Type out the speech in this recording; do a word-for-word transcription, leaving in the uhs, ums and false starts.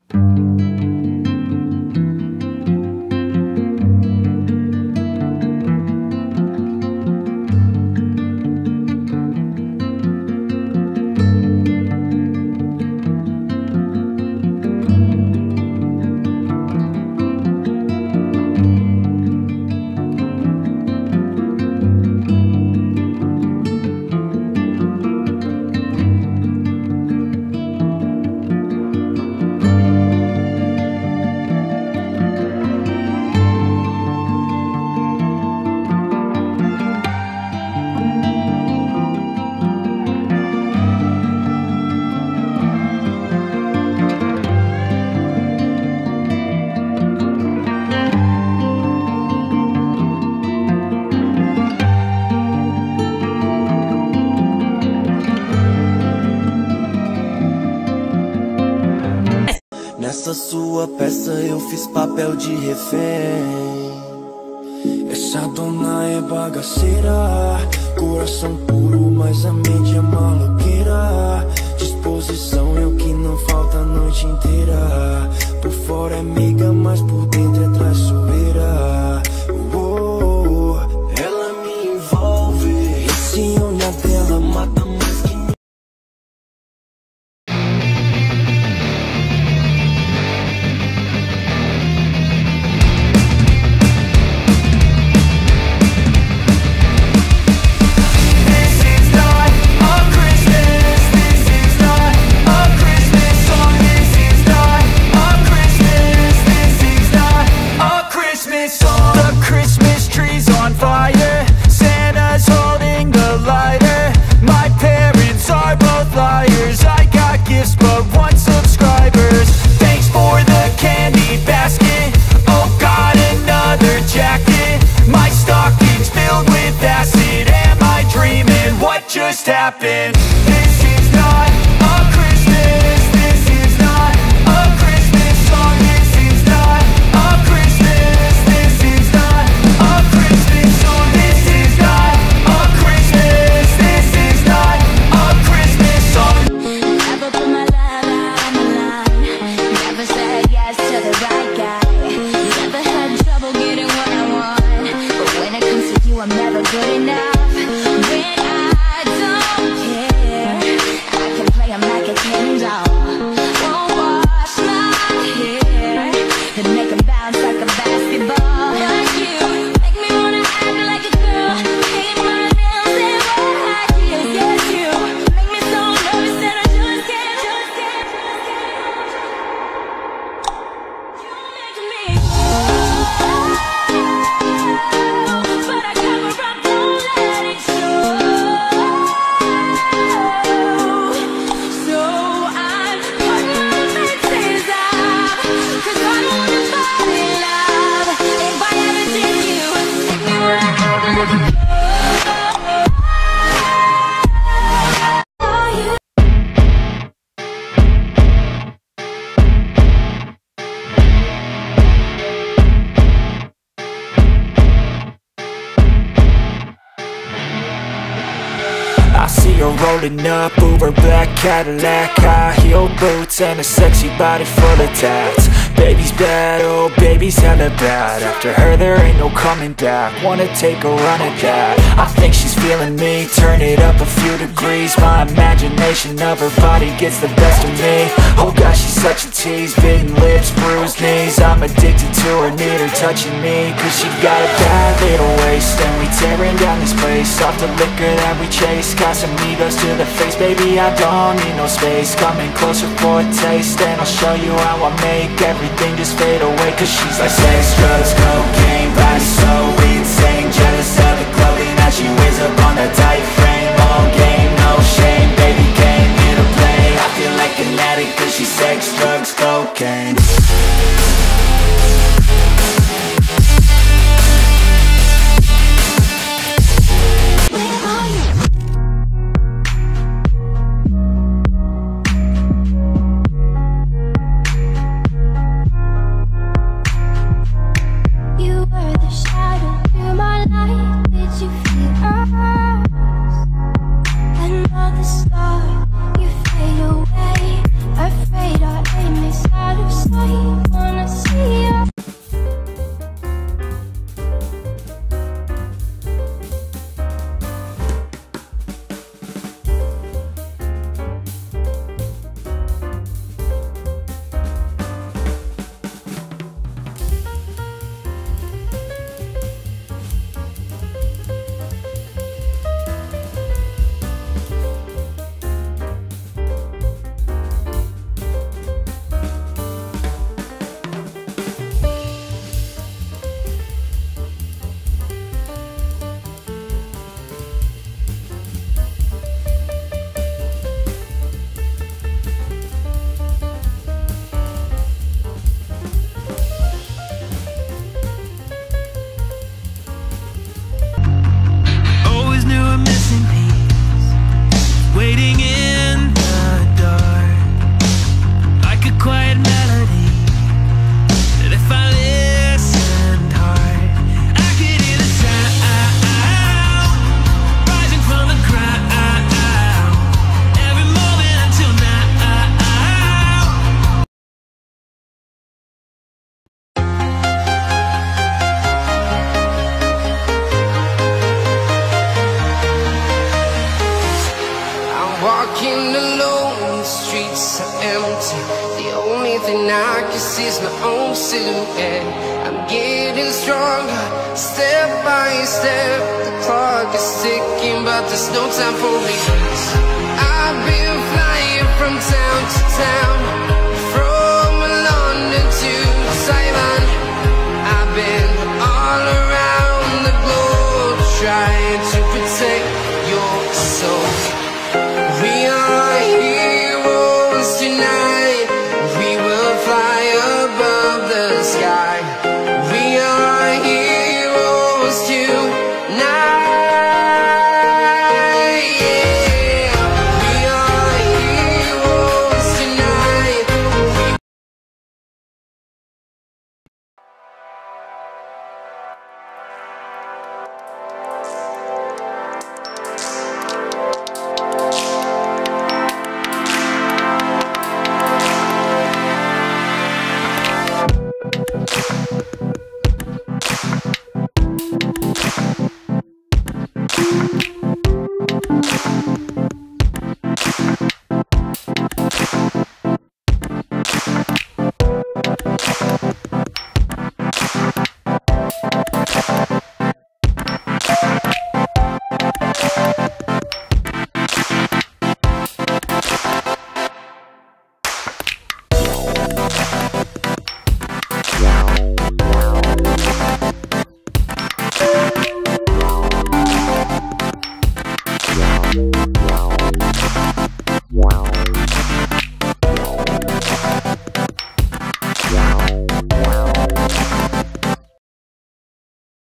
Nessa sua peça eu fiz papel de refém. Essa dona é bagaceira, coração puro, mas a mente é maloqueira. Disposição é o que não falta a noite inteira. Por fora é meiga, mas por dentro é traiçoeira. Oh, oh, oh. Ela me envolve, esse olhar dela mata mais que mim. Just happened. This is not a Christmas. This is not a Christmas song. This is not a Christmas. This is not a Christmas song. This is not a Christmas. This is not a Christmas song. Never put my love out on the line. Never said yes to the right guy. Never had trouble getting what I want. But when it comes to you, I'm never good enough. When I don't care, I can play 'em like a Ken doll. Won't wash my hair and make 'em bounce like a basketball. Like you, make me wanna act like a girl. Paint my nails and wear high heels. Yes, you make me so nervous that I just can't, just can't, just can't. You make me but I cover up, don't let it show. So I'm putting my defenses up, 'cause I don't wanna fall in love. If I ever did you, take me where I never go. I see her rolling up, Uber black Cadillac, high heel boots and a sexy body full of tats. Baby's bad, oh baby's hella bad. After her there ain't no coming back. Wanna take a run at that. I think she's feeling me, turn it up a few degrees. My imagination of her body gets the best of me. Oh gosh, she's such a tease, bitten lips, bruised knees. I'm addicted to her, need her touching me, 'cause she got a bad little waist. And we tearing down this place, off the liquor that we chase. Casamigos to the face, baby I don't need no space. Coming closer for a taste, and I'll show you how I make everything just fade away. 'Cause she's like sex, drugs, cocaine, body so insane. Jealous of the clothing that she wears up on a tight frame. All game, no shame, baby came here to play. I feel like an addict 'cause she's sex, drugs, cocaine. Another star, you fade away. Afraid our aim is out of sight. only thing I can see is my own silhouette. I'm getting stronger, step by step. The clock is ticking, but there's no time for regrets. I've been flying from town to town,